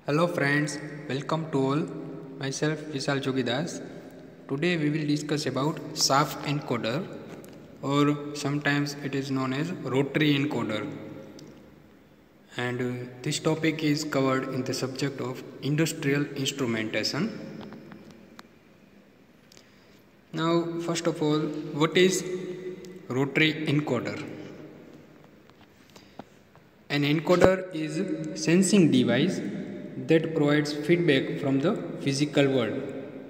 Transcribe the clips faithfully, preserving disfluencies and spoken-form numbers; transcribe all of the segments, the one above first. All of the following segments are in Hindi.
Hello friends, welcome to all. Myself Vishal Jogidas. Today we will discuss about shaft encoder, or sometimes it is known as rotary encoder. And uh, this topic is covered in the subject of industrial instrumentation. Now first of all, what is rotary encoder? An encoder is a sensing device that provides feedback from the physical world.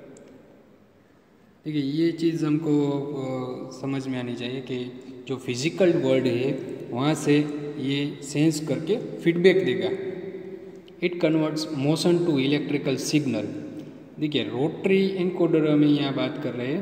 देखिए ये चीज़ हमको समझ में आनी चाहिए कि जो फिजिकल वर्ल्ड है वहाँ से ये सेंस करके फीडबैक देगा. It converts motion to electrical signal. देखिए रोटरी एनकोडर में यहाँ बात कर रहे हैं.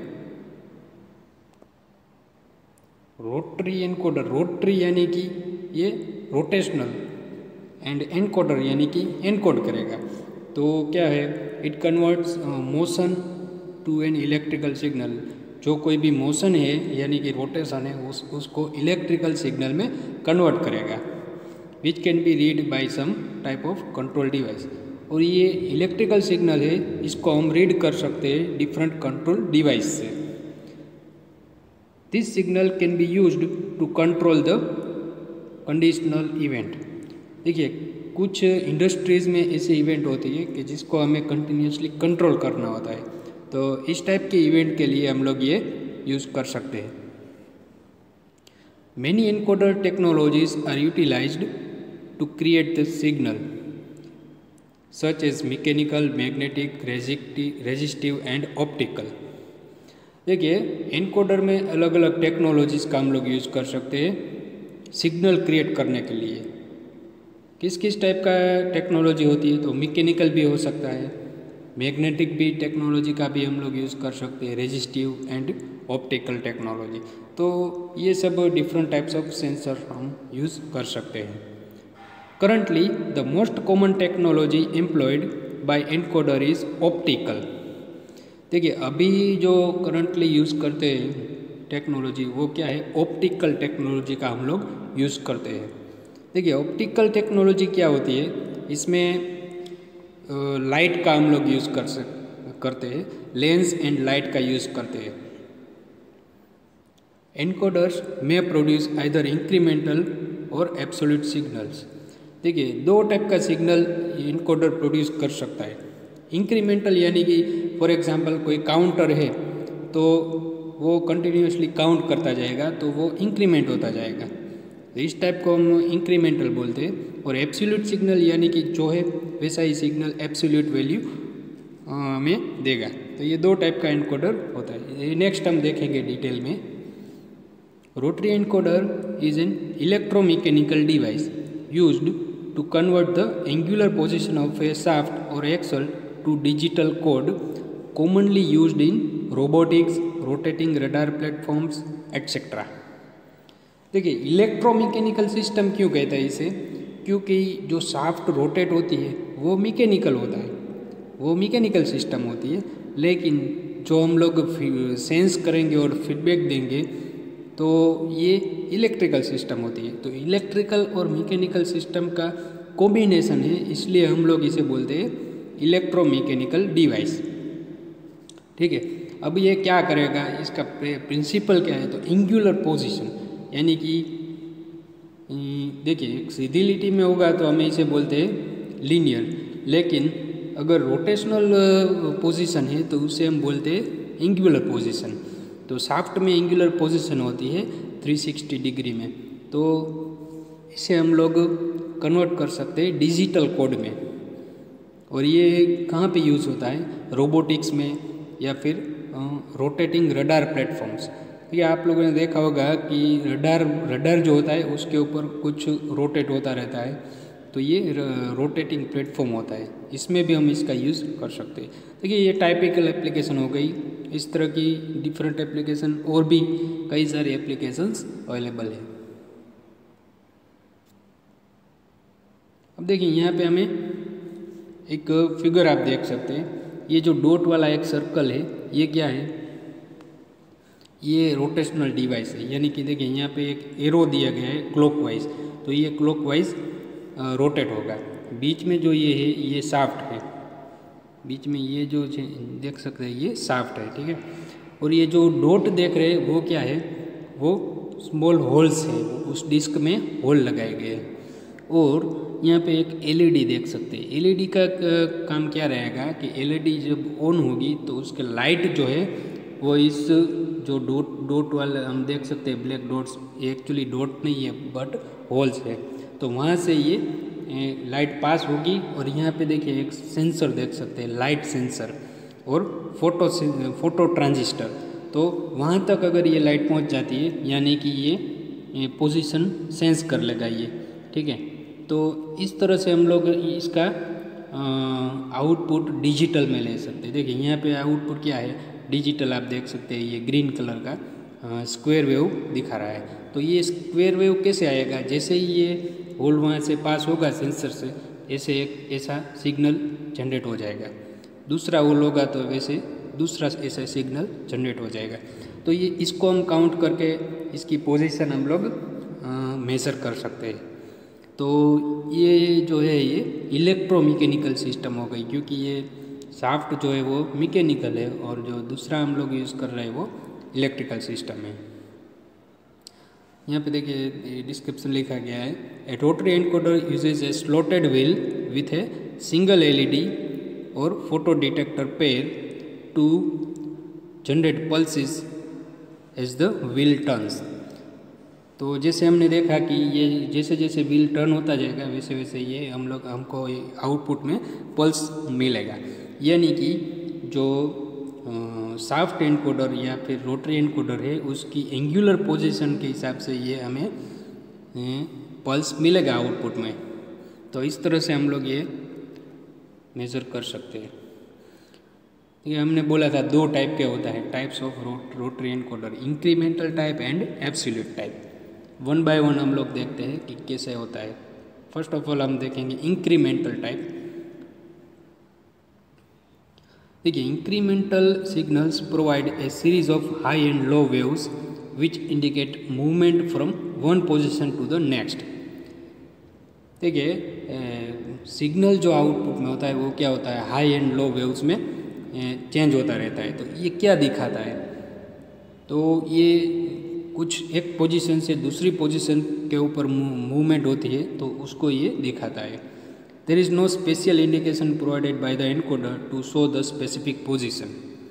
रोटरी एनकोडर, रोटरी यानी कि ये रोटेशनल एंड एनकोडर यानी कि एनकोड करेगा. तो क्या है, it converts motion to an electrical signal. जो कोई भी मोशन है यानी कि रोटेशन है उस उसको इलेक्ट्रिकल सिग्नल में कन्वर्ट करेगा, which can be read by some type of control device. और ये इलेक्ट्रिकल सिग्नल है, इसको हम रीड कर सकते हैं डिफरेंट कंट्रोल डिवाइस से. This signal can be used to control the conditional event. देखिए कुछ इंडस्ट्रीज़ में ऐसे इवेंट होती है कि जिसको हमें कंटिन्यूसली कंट्रोल करना होता है. तो इस टाइप के इवेंट के लिए हम लोग ये यूज़ कर सकते हैं. Many encoder technologies are utilized to create the signal such as mechanical, magnetic, resistive and optical. देखिए एनकोडर में अलग अलग टेक्नोलॉजीज़ का हम लोग यूज़ कर सकते हैं सिग्नल क्रिएट करने के लिए. किस किस टाइप का टेक्नोलॉजी होती है, तो मैकेनिकल भी हो सकता है, मैग्नेटिक भी टेक्नोलॉजी का भी हम लोग यूज़ कर सकते हैं, रेजिस्टिव एंड ऑप्टिकल टेक्नोलॉजी. तो ये सब डिफरेंट टाइप्स ऑफ सेंसर हम यूज़ कर सकते हैं. Currently the most common technology employed by encoder is optical. देखिए अभी जो करंटली यूज़ करते हैं टेक्नोलॉजी वो क्या है, ऑप्टिकल टेक्नोलॉजी का हम लोग यूज़ करते हैं. देखिए ऑप्टिकल टेक्नोलॉजी क्या होती है, इसमें लाइट का हम लोग यूज़ कर सक करते हैं, लेंस एंड लाइट का यूज़ करते हैं. एनकोडर्स में produce either incremental or absolute signals. देखिए दो टाइप का सिग्नल एनकोडर प्रोड्यूस कर सकता है. इंक्रीमेंटल यानी कि फॉर एग्जांपल कोई काउंटर है तो वो कंटिन्यूसली काउंट करता जाएगा तो वो इंक्रीमेंट होता जाएगा. तो इस टाइप को हम इंक्रीमेंटल बोलते हैं. और एब्सोल्यूट सिग्नल यानी कि जो है वैसा ही सिग्नल एब्सोल्यूट वैल्यू में देगा. तो ये दो टाइप का एनकोडर होता है. ये नेक्स्ट हम देखेंगे डिटेल में. Rotary encoder is an electromechanical device used to convert the angular position of a shaft or axle to digital code commonly used in robotics, rotating radar platforms etcetera. देखिए इलेक्ट्रोमैकेनिकल सिस्टम क्यों कहता है इसे, क्योंकि जो शाफ्ट रोटेट होती है वो मैकेनिकल होता है, वो मैकेनिकल सिस्टम होती है. लेकिन जो हम लोग सेंस करेंगे और फीडबैक देंगे तो ये इलेक्ट्रिकल सिस्टम होती है. तो इलेक्ट्रिकल और मैकेनिकल सिस्टम का कॉम्बिनेशन है, इसलिए हम लोग इसे बोलते हैं इलेक्ट्रोमैकेनिकल डिवाइस. ठीक है, अब ये क्या करेगा, इसका प्रिंसिपल क्या है, तो एंगुलर पोजीशन यानी कि देखिए सीधी लिटी में होगा तो हमें इसे बोलते हैं लीनियर, लेकिन अगर रोटेशनल पोजीशन है तो उसे हम बोलते हैं एंगुलर पोजीशन. तो शाफ्ट में एंगुलर पोजीशन होती है थ्री सिक्सटी डिग्री में, तो इसे हम लोग कन्वर्ट कर सकते हैं डिजिटल कोड में. और ये कहाँ पे यूज़ होता है, रोबोटिक्स में या फिर रोटेटिंग रडार प्लेटफॉर्म्स. ये आप लोगों ने देखा होगा कि रडार रडार जो होता है उसके ऊपर कुछ रोटेट होता रहता है, तो ये रोटेटिंग प्लेटफॉर्म होता है, इसमें भी हम इसका यूज़ कर सकते हैं. देखिए ये टाइपिकल एप्लीकेशन हो गई. इस तरह की डिफरेंट एप्लीकेशन और भी कई सारे एप्लीकेशंस अवेलेबल है. अब देखिए यहाँ पे हमें एक फिगर आप देख सकते हैं. ये जो डॉट वाला एक सर्कल है ये क्या है, ये रोटेशनल डिवाइस है. यानी कि देखिए यहाँ पे एक एरो दिया गया है क्लॉकवाइज, तो ये क्लॉकवाइज रोटेट होगा. बीच में जो ये है ये शाफ्ट है, बीच में ये जो देख सकते हैं ये शाफ्ट है, ठीक है। और ये जो डॉट देख रहे हैं वो क्या है, वो स्मॉल होल्स है, उस डिस्क में होल लगाए गए हैं। और यहाँ पे एक एलईडी देख सकते हैं। एलईडी का काम क्या रहेगा कि एलईडी जब ऑन होगी तो उसके लाइट जो है वो इस जो डॉट डॉट वाले हम देख सकते हैं ब्लैक डॉट्स, एक्चुअली डॉट नहीं है बट होल्स है, तो वहाँ से ये लाइट पास होगी। और यहाँ पे देखिए एक सेंसर देख सकते हैं, लाइट सेंसर और फोटो फोटो ट्रांजिस्टर। तो वहाँ तक अगर ये लाइट पहुँच जाती है यानी कि ये पोजीशन सेंस कर लेगा ये, ठीक है। तो इस तरह से हम लोग इसका आउटपुट डिजिटल में ले सकते हैं। देखिए यहाँ पे आउटपुट क्या है, डिजिटल आप देख सकते हैं, ये ग्रीन कलर का स्क्वायर वेव दिखा रहा है। तो ये स्क्वायर वेव कैसे आएगा, जैसे ही ये होल वहाँ से पास होगा सेंसर से, ऐसे एक ऐसा सिग्नल जनरेट हो जाएगा। दूसरा होल होगा तो वैसे दूसरा ऐसा सिग्नल जनरेट हो जाएगा। तो ये इसको हम काउंट करके इसकी पोजीशन हम लोग मेज़र कर सकते हैं। तो ये जो है ये इलेक्ट्रोमैकेनिकल सिस्टम हो गई, क्योंकि ये शाफ्ट जो है वो मैकेनिकल है और जो दूसरा हम लोग यूज़ कर रहे हैं वो इलेक्ट्रिकल सिस्टम है। यहाँ पे देखिए डिस्क्रिप्शन लिखा गया है, a rotary encoder uses a slotted wheel with a single LED और photo detector pair to generate pulses as the wheel turns. तो जैसे हमने देखा कि ये जैसे जैसे व्हील टर्न होता जाएगा वैसे वैसे ये हम लोग हमको आउटपुट में पल्स मिलेगा। यानी कि जो शाफ्ट एनकोडर या फिर रोटरी एनकोडर है उसकी एंगुलर पोजीशन के हिसाब से ये हमें पल्स मिलेगा आउटपुट में। तो इस तरह से हम लोग ये मेज़र कर सकते हैं। ये हमने बोला था दो टाइप के होता है, types of rotary encoder, incremental type and absolute type. One by one हम लोग देखते हैं कि कैसे होता है। फर्स्ट ऑफ ऑल हम देखेंगे इंक्रीमेंटल टाइप। देखिए incremental signals provide a series of high and low waves which indicate movement from one position to the next. देखिए सिग्नल जो आउटपुट में होता है वो क्या होता है, हाई एंड लो वेव्स में चेंज होता रहता है। तो ये क्या दिखाता है, तो ये कुछ एक पोजीशन से दूसरी पोजीशन के ऊपर मूवमेंट होती है तो उसको ये दिखाता है। There is no special indication provided by the encoder to show the specific position.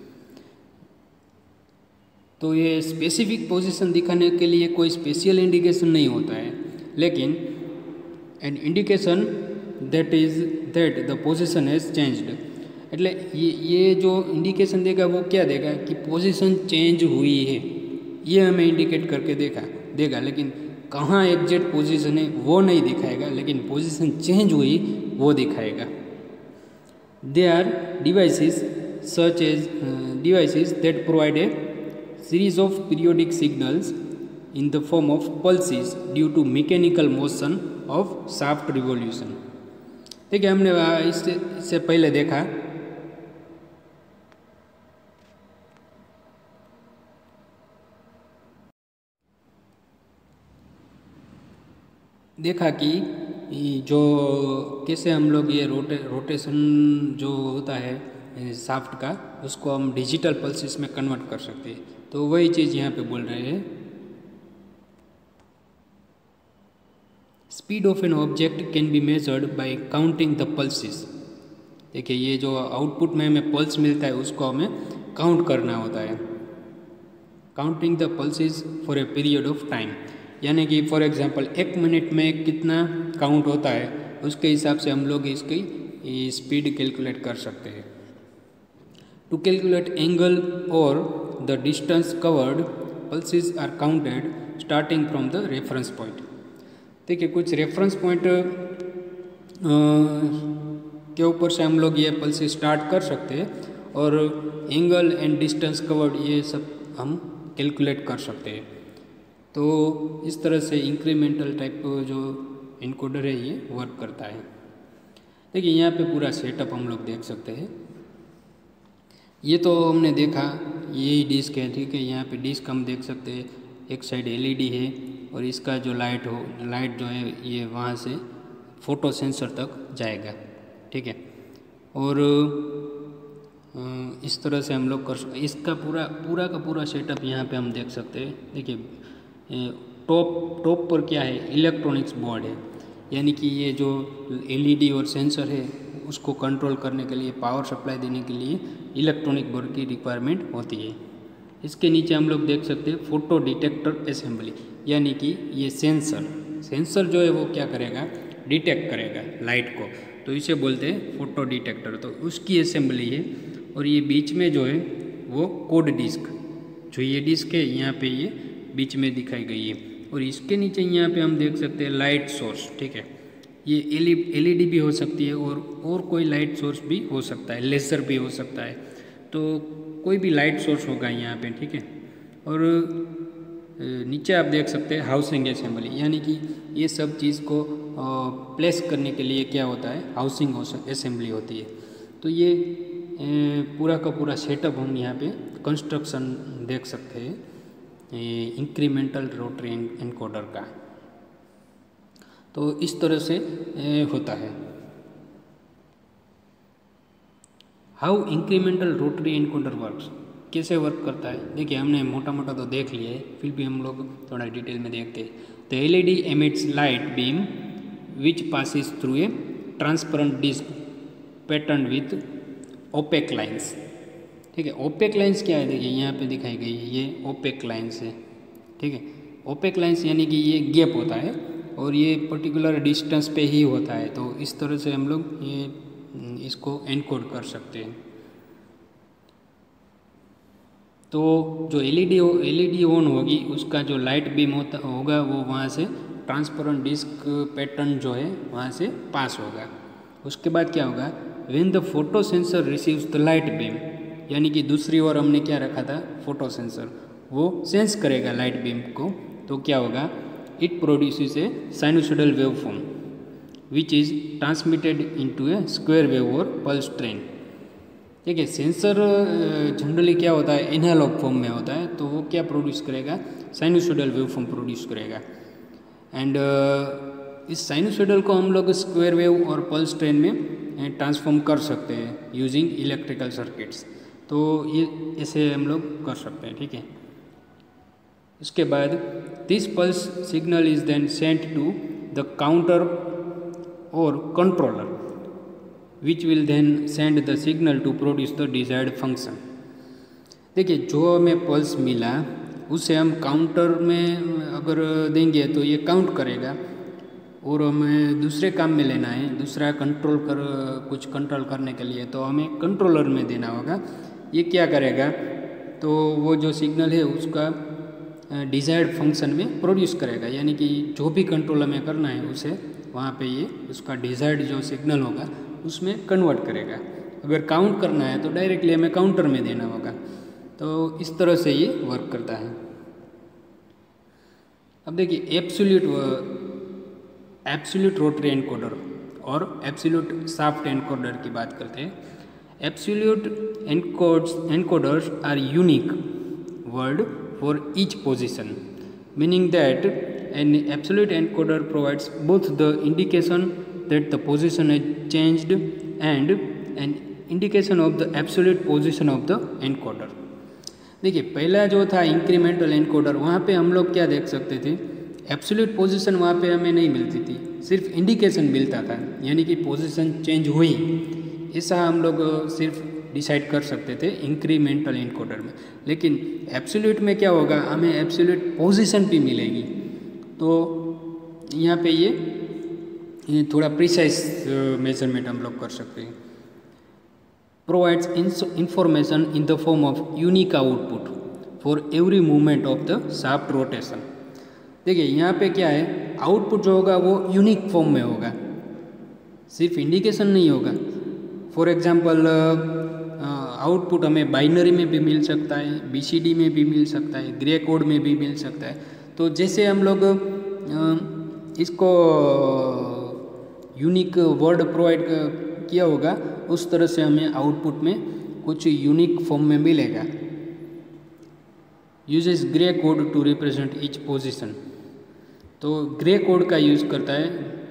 तो ये स्पेसिफिक पोजीशन दिखाने के लिए कोई स्पेशल इंडिकेशन नहीं होता है, लेकिन an indication that is that the position has changed. એટલે ये ये जो इंडिकेशन देगा वो क्या देगा कि पोजीशन चेंज हुई है, ये हमें इंडिकेट करके देखा देगा। लेकिन कहाँ एग्जैक्ट पोजीशन है वो नहीं दिखाएगा, लेकिन पोजीशन चेंज हुई वो दिखाएगा। They are devices such as devices that provide a series of periodic signals in the form of pulses due to mechanical motion of shaft revolution. ठीक है, हमने इससे इससे पहले देखा देखा कि जो कैसे हम लोग ये रोटे रोटेशन जो होता है शाफ्ट का उसको हम डिजिटल पल्सेस में कन्वर्ट कर सकते हैं। तो वही चीज़ यहाँ पे बोल रहे हैं। Speed of an object can be measured by counting the pulses. देखिए ये जो आउटपुट में हमें पल्स मिलता है उसको हमें काउंट करना होता है। Counting the pulses for a period of time, यानी कि फॉर एग्जांपल एक मिनट में कितना काउंट होता है उसके हिसाब से हम लोग इसकी स्पीड कैलकुलेट कर सकते हैं। To calculate angle or the distance covered pulses are counted starting from the reference point. देखिए कुछ रेफरेंस पॉइंट के ऊपर से हम लोग ये पल्सेस स्टार्ट कर सकते हैं और एंगल एंड डिस्टेंस कवर्ड ये सब हम कैलकुलेट कर सकते हैं। तो इस तरह से इंक्रीमेंटल टाइप जो इनकोडर है ये वर्क करता है। देखिए यहाँ पे पूरा सेटअप हम लोग देख सकते हैं। ये तो हमने देखा यही डिस्क है, ठीक है। यहाँ पे डिस्क हम देख सकते हैं, एक साइड एलईडी है और इसका जो लाइट हो लाइट जो है ये वहाँ से फोटो सेंसर तक जाएगा, ठीक है। और इस तरह से हम लोग कर सकते, इसका पूरा पूरा का पूरा सेटअप यहाँ पे हम देख सकते हैं। देखिए टॉप टॉप पर क्या है, इलेक्ट्रॉनिक्स बोर्ड है, यानी कि ये जो एलईडी और सेंसर है उसको कंट्रोल करने के लिए, पावर सप्लाई देने के लिए इलेक्ट्रॉनिक बोर्ड की रिक्वायरमेंट होती है। इसके नीचे हम लोग देख सकते हैं फोटो डिटेक्टर असेंबली, यानी कि ये सेंसर सेंसर जो है वो क्या करेगा, डिटेक्ट करेगा लाइट को, तो इसे बोलते हैं फोटो डिटेक्टर। तो उसकी असेंबली है। और ये बीच में जो है वो कोड डिस्क, जो ये डिस्क है यहाँ पे ये बीच में दिखाई गई है। और इसके नीचे यहाँ पे हम देख सकते हैं लाइट सोर्स, ठीक है। ये एलईडी भी हो सकती है और और कोई लाइट सोर्स भी हो सकता है, लेज़र भी हो सकता है, तो कोई भी लाइट सोर्स होगा यहाँ पे, ठीक है। और नीचे आप देख सकते हैं हाउसिंग असेंबली, यानी कि ये सब चीज़ को प्लेस करने के लिए क्या होता है, हाउसिंग असेंबली होती है। तो ये पूरा का पूरा सेटअप हम यहाँ पे कंस्ट्रक्शन देख सकते हैं इंक्रीमेंटल रोटरी एनकोडर का। तो इस तरह से होता है। How incremental rotary encoder works, कैसे वर्क करता है। देखिए हमने मोटा मोटा तो देख लिया है, फिर भी हम लोग थोड़ा डिटेल में देखते हैं। The LED emits light beam which passes through a transparent disk pattern with opaque lines, ठीक है। ओपेक लाइंस क्या है, देखिए यहाँ पे दिखाई गई है, ये ओपेक लाइंस है, ठीक है। ओपेक लाइंस यानी कि ये गैप होता है और ये पर्टिकुलर डिस्टेंस पे ही होता है। तो इस तरह से हम लोग ये इसको एनकोड कर सकते हैं। तो जो एलईडी एलईडी ऑन होगी उसका जो लाइट बीम होता होगा वो वहाँ से ट्रांसपेरेंट डिस्क पैटर्न जो है वहाँ से पास होगा। उसके बाद क्या होगा, when the photo sensor receives the light beam, यानी कि दूसरी ओर हमने क्या रखा था, फोटो सेंसर, वो सेंस करेगा लाइट बीम को, तो क्या होगा, it produces a sinusoidal wave form which is transmitted into a square wave और पल्स ट्रेन। ठीक है, सेंसर जनरली क्या होता है, एनालॉग फॉर्म में होता है, तो वो क्या प्रोड्यूस करेगा, साइनोसॉइडल वेव फॉर्म प्रोड्यूस करेगा। एंड uh, इस साइनोसॉइडल को हम लोग स्क्वायर वेव और पल्स ट्रेन में ट्रांसफॉर्म कर सकते हैं यूजिंग इलेक्ट्रिकल सर्किट्स। तो ये ऐसे हम लोग कर सकते हैं, ठीक है। इसके बाद this pulse signal is then sent to the counter or controller which will then send the signal to produce the desired function. देखिए, जो हमें पल्स मिला उसे हम काउंटर में अगर देंगे तो ये काउंट करेगा, और हमें दूसरे काम में लेना है, दूसरा कंट्रोल कर कुछ कंट्रोल करने के लिए, तो हमें कंट्रोलर में देना होगा। ये क्या करेगा, तो वो जो सिग्नल है उसका डिजायर्ड फंक्शन में प्रोड्यूस करेगा, यानी कि जो भी कंट्रोल हमें करना है उसे वहाँ पे ये उसका डिजायर्ड जो सिग्नल होगा उसमें कन्वर्ट करेगा। अगर काउंट करना है तो डायरेक्टली हमें काउंटर में देना होगा। तो इस तरह से ये वर्क करता है। अब देखिए, एब्सोल्यूट एब्सोल्यूट रोटरी एनकोडर और एब्सोल्यूट शाफ्ट एनकोडर की बात करते हैं। Absolute encodes encoders are unique word for each position, meaning that an absolute encoder provides both the indication that the position has changed and an indication of the absolute position of the encoder. देखिए, पहला जो था इंक्रीमेंटल एनकोडर, वहाँ पे हम लोग क्या देख सकते थे, एब्सोल्यूट पोजीशन वहाँ पे हमें नहीं मिलती थी, सिर्फ इंडिकेशन मिलता था, यानी कि पोजीशन चेंज हुई, ऐसा हम लोग सिर्फ डिसाइड कर सकते थे इंक्रीमेंटल एनकोडर में। लेकिन एब्सोल्यूट में क्या होगा, हमें एब्सोल्यूट पोजीशन भी मिलेगी। तो यहाँ पे ये, ये थोड़ा प्रिसाइज मेजरमेंट हम लोग कर सकते हैं। provides information in the form of unique output for every movement of the shaft rotation। देखिए, यहाँ पे क्या है, आउटपुट जो होगा वो यूनिक फॉर्म में होगा, सिर्फ इंडिकेशन नहीं होगा। फॉर एग्जांपल आउटपुट हमें बाइनरी में भी मिल सकता है, बीसीडी में भी मिल सकता है, ग्रे कोड में भी मिल सकता है। तो जैसे हम लोग इसको यूनिक वर्ड प्रोवाइड किया होगा, उस तरह से हमें आउटपुट में कुछ यूनिक फॉर्म में मिलेगा। Uses gray code to represent each position, तो ग्रे कोड का यूज़ करता है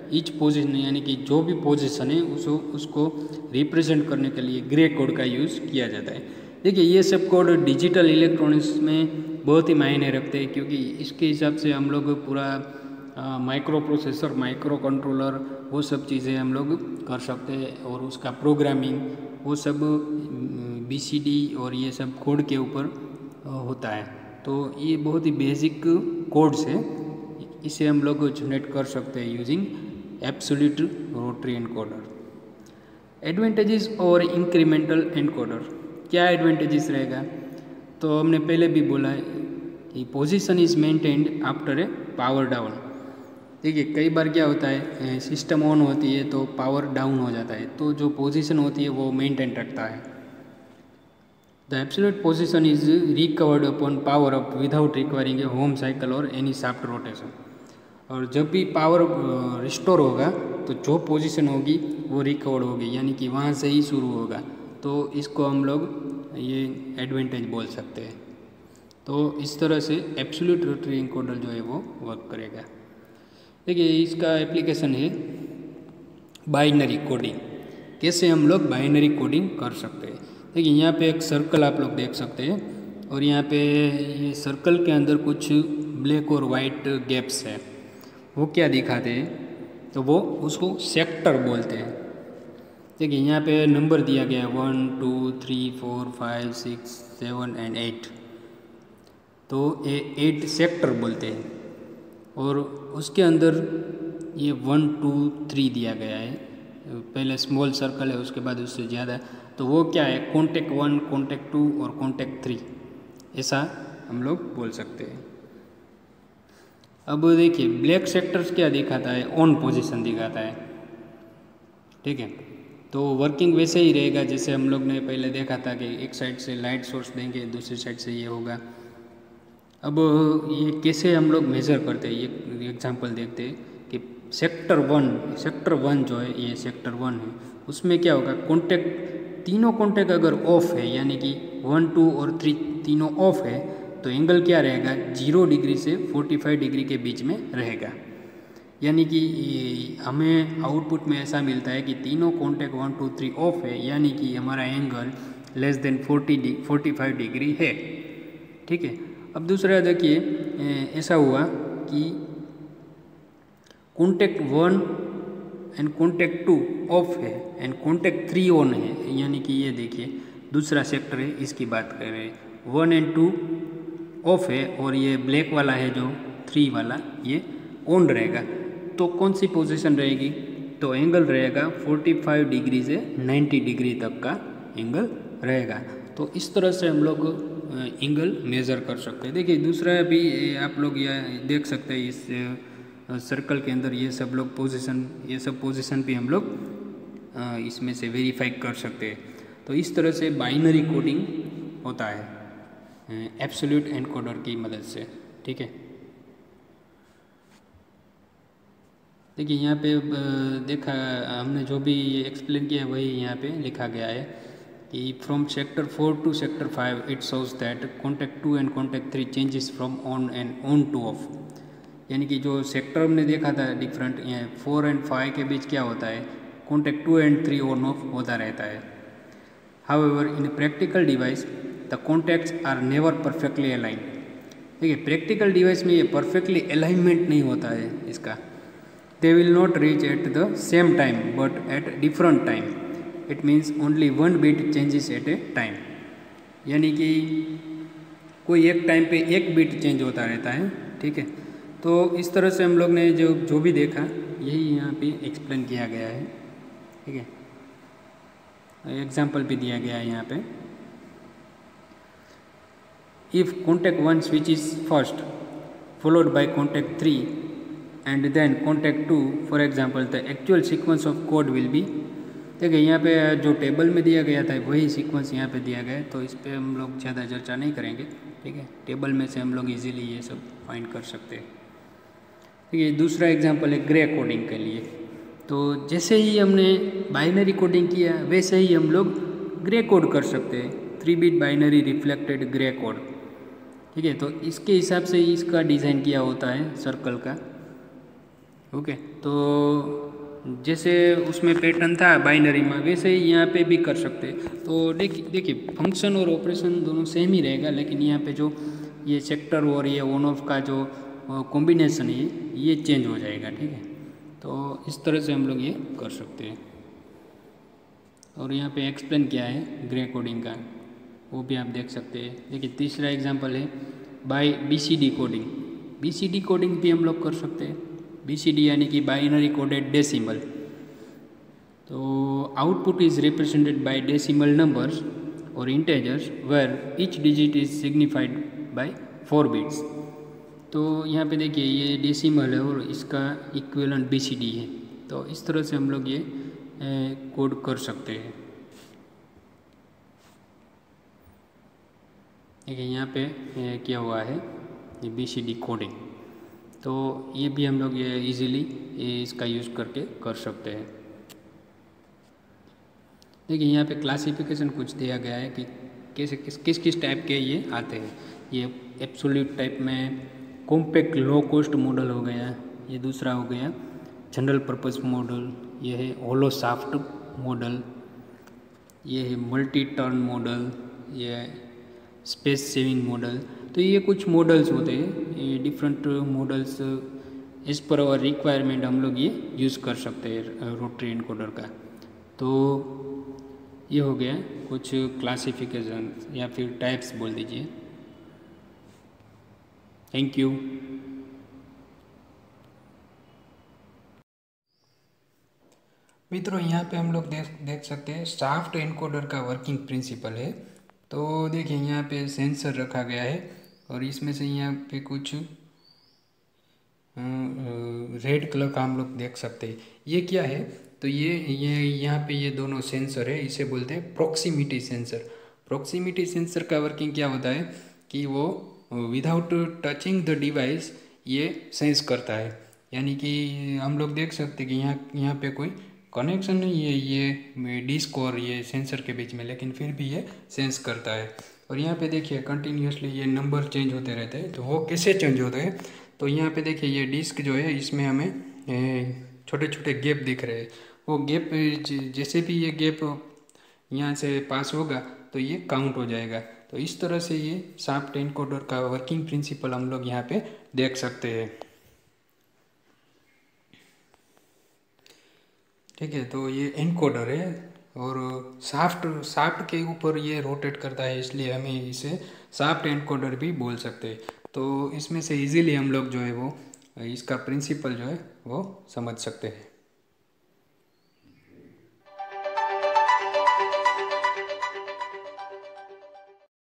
ईच पोजीशन यानी कि जो भी पोजीशन है उसको उसको रिप्रेजेंट करने के लिए ग्रे कोड का यूज़ किया जाता है। देखिए ये सब कोड डिजिटल इलेक्ट्रॉनिक्स में बहुत ही मायने रखते हैं, क्योंकि इसके हिसाब से हम लोग पूरा माइक्रो प्रोसेसर, माइक्रो कंट्रोलर, वो सब चीज़ें हम लोग कर सकते हैं, और उसका प्रोग्रामिंग वो सब बी सी डी और ये सब कोड के ऊपर होता है। तो ये बहुत ही बेसिक कोड्स है, इसे हम लोग जनरेट कर सकते हैं using absolute rotary encoder. Advantages और इंक्रीमेंटल एनकोडर, क्या एडवांटेजेस रहेगा? तो हमने पहले भी बोला है कि position is maintained after a power down. देखिए कई बार क्या होता है, सिस्टम ऑन होती है तो पावर डाउन हो जाता है, तो जो पोजीशन होती है वो मेंटेन रखता है। The absolute position is recovered upon power up without requiring a home cycle or any shaft rotation. और जब भी पावर रिस्टोर होगा तो जो पोजीशन होगी वो रिकवर होगी, यानी कि वहाँ से ही शुरू होगा। तो इसको हम लोग ये एडवांटेज बोल सकते हैं। तो इस तरह से एब्सोल्यूट रोटरी एनकोडर जो है वो वर्क करेगा। देखिए इसका एप्लीकेशन है बाइनरी कोडिंग। कैसे हम लोग बाइनरी कोडिंग कर सकते हैं? देखिए यहाँ पे एक सर्कल आप लोग देख सकते हैं, और यहाँ पे ये सर्कल के अंदर कुछ ब्लैक और वाइट गैप्स है। वो क्या दिखाते हैं? तो वो उसको सेक्टर बोलते हैं। देखिए यहाँ पे नंबर दिया गया है one two three four five six seven and eight, तो ये एट सेक्टर बोलते हैं। और उसके अंदर ये वन टू थ्री दिया गया है, पहले स्मॉल सर्कल है उसके बाद उससे ज़्यादा, तो वो क्या है? कॉन्टेक्ट वन, कॉन्टेक्ट टू और कॉन्टेक्ट थ्री, ऐसा हम लोग बोल सकते हैं। अब देखिए ब्लैक सेक्टर्स क्या दिखाता है? ऑन पोजीशन दिखाता है, ठीक है। तो वर्किंग वैसे ही रहेगा जैसे हम लोग ने पहले देखा था कि एक साइड से लाइट सोर्स देंगे, दूसरी साइड से ये होगा। अब ये कैसे हम लोग मेज़र करते हैं, ये एग्जांपल देखते हैं कि सेक्टर वन, सेक्टर वन जो है ये सेक्टर वन है, उसमें क्या होगा? कॉन्टेक्ट, तीनों कॉन्टेक्ट अगर ऑफ है, यानी कि वन टू और थ्री तीनों ऑफ है, तो एंगल क्या रहेगा? जीरो डिग्री से फोर्टी फाइव डिग्री के बीच में रहेगा। यानी कि हमें आउटपुट में ऐसा मिलता है कि तीनों contact one two three off है, यानी कि हमारा angle less than forty forty five degree है, ठीक है। अब दूसरा देखिए, ऐसा हुआ कि contact one and contact two off है एंड कॉन्टेक्ट थ्री ऑन है, यानी कि ये देखिए दूसरा सेक्टर है, इसकी बात कर रहे हैं। वन एंड टू ऑफ है और ये ब्लैक वाला है जो थ्री वाला, ये ऑन रहेगा। तो कौन सी पोजीशन रहेगी? तो एंगल रहेगा फोर्टी फाइव डिग्री से नाइन्टी डिग्री तक का एंगल रहेगा। तो इस तरह से हम लोग एंगल मेज़र कर सकते हैं। देखिए दूसरा भी आप लोग यह देख सकते हैं, इस सर्कल के अंदर ये सब लोग पोजीशन, ये सब पोजीशन भी हम लोग इसमें से वेरीफाई कर सकते हैं। तो इस तरह से बाइनरी कोडिंग होता है एब्सोल्यूट एनकोडर की मदद से, ठीक है। देखिए यहाँ पे देखा हमने जो भी एक्सप्लेन किया वही यहाँ पे लिखा गया है कि from sector four to sector five it shows that contact two and contact three changes from on and on to off. यानी कि जो सेक्टर हमने देखा था डिफरेंट, यहाँ फोर एंड फाइव के बीच क्या होता है? Contact two and three on off होता रहता है। However in practical device the contacts are never perfectly align. देखिए प्रैक्टिकल डिवाइस में ये परफेक्टली अलाइनमेंट नहीं होता है इसका। They will not reach at the same time but at different time. It means only one bit changes at a time. यानी कि कोई एक टाइम पे एक बिट चेंज होता रहता है, ठीक है। तो इस तरह से हम लोग ने जो जो भी देखा यही यहाँ पे एक्सप्लेन किया गया है, ठीक है। एग्जाम्पल भी दिया गया है यहाँ पे। If contact one switch is first followed by contact three and then contact two, for example the actual sequence of code will be। देखिए यहाँ पे जो टेबल में दिया गया था वही सीक्वेंस यहाँ पे दिया गया है, तो इस पर हम लोग ज़्यादा चर्चा नहीं करेंगे, ठीक है। टेबल में से हम लोग इजीली ये सब फाइंड कर सकते हैं, ठीक है। दूसरा एग्जांपल है ग्रे कोडिंग के लिए। तो जैसे ही हमने बाइनरी कोडिंग किया वैसे ही हम लोग ग्रे कोड कर सकते हैं, three bit binary reflected gray code, ठीक है। तो इसके हिसाब से इसका डिज़ाइन किया होता है सर्कल का। ओके, तो जैसे उसमें पैटर्न था बाइनरी में, वैसे ही यहाँ पे भी कर सकते हैं। तो देखिए देखिए फंक्शन और ऑपरेशन दोनों सेम ही रहेगा, लेकिन यहाँ पे जो ये सेक्टर और ये ऑन ऑफ का जो कॉम्बिनेशन है ये चेंज हो जाएगा। ठीक है, तो इस तरह से हम लोग ये कर सकते हैं। और यहाँ पे एक्सप्लेन किया है ग्रे कोडिंग का, वो भी आप देख सकते हैं। देखिए तीसरा एग्जांपल है by BCD coding. BCD coding भी हम लोग कर सकते हैं। बीसीडी यानी कि बाइनरी कोडेड डेसिमल। तो output is represented by decimal numbers or integers where each digit is signified by four bits. तो यहाँ पे देखिए ये डेसिमल है और इसका इक्विवेलेंट बीसीडी है। तो इस तरह से हम लोग ये कोड कर सकते हैं। देखिए यहाँ पे क्या हुआ है ये बीसीडी कोडिंग। तो ये भी हम लोग ये इजीली ये इसका यूज़ करके कर सकते हैं। देखिए यहाँ पे क्लासिफिकेशन कुछ दिया गया है कि कैसे किस किस किस टाइप के ये आते हैं। ये एब्सोल्यूट टाइप में कॉम्पैक्ट लो कॉस्ट मॉडल हो गया, ये दूसरा हो गया जनरल पर्पस मॉडल, ये है होलो शाफ्ट मॉडल, ये है मल्टी टर्न मॉडल, ये स्पेस सेविंग मॉडल। तो ये कुछ मॉडल्स होते हैं, ये डिफरेंट मॉडल्स इस पर और रिक्वायरमेंट हम लोग ये यूज़ कर सकते हैं रोटरी एनकोडर का। तो ये हो गया कुछ क्लासिफिकेशन या फिर टाइप्स बोल दीजिए। Thank you. मित्रों यहाँ पे हम लोग देख देख सकते हैं शाफ्ट एनकोडर का वर्किंग प्रिंसिपल है। तो देखिए यहाँ पे सेंसर रखा गया है और इसमें से यहाँ पे कुछ रेड कलर का हम लोग देख सकते हैं। ये क्या है, तो ये ये यहाँ पे ये दोनों सेंसर है, इसे बोलते हैं प्रॉक्सिमिटी सेंसर। प्रॉक्सिमिटी सेंसर का वर्किंग क्या होता है कि वो विदाउट टचिंग द डिवाइस ये सेंस करता है। यानी कि हम लोग देख सकते हैं कि यहाँ यहाँ पे कोई कनेक्शन नहीं है ये डिस्क और ये सेंसर के बीच में, लेकिन फिर भी ये सेंस करता है। और यहाँ पे देखिए कंटिन्यूसली ये नंबर चेंज होते रहते हैं। तो वो कैसे चेंज होते हैं, तो यहाँ पे देखिए ये डिस्क जो है इसमें हमें छोटे छोटे गैप दिख रहे हैं। वो गैप जैसे भी ये गैप यहाँ से पास होगा तो ये काउंट हो जाएगा। तो इस तरह से ये शाफ्ट एनकोडर का वर्किंग प्रिंसिपल हम लोग यहाँ पे देख सकते हैं। ठीक है, तो ये एनकोडर है और शाफ्ट शाफ्ट के ऊपर ये रोटेट करता है, इसलिए हमें इसे शाफ्ट एनकोडर भी बोल सकते हैं। तो इसमें से इजीली हम लोग जो है वो इसका प्रिंसिपल जो है वो समझ सकते हैं।